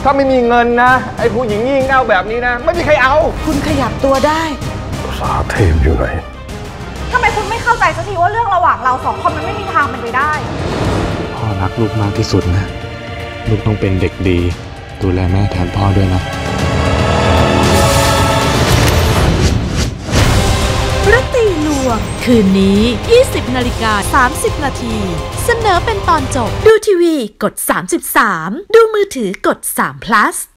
ถ้าไม่มีเงินนะไอ้ผู้หญิงงี่เง่าแบบนี้นะไม่มีใครเอาคุณขยับตัวได้สาเทพอยู่ไหนทำไมคุณไม่เข้าใจสักทีว่าเรื่องระหว่างเราสองคนมันไม่มีทางเป็นไปได้พ่อรักลูกมากที่สุดนะลูกต้องเป็นเด็กดีดูแลแม่แทนพ่อด้วยนะรักตีลวงคืนนี้ 20:30 นาทีเสนอเป็นตอนจบดูทีวีกด33ดูมือถือกด3 plus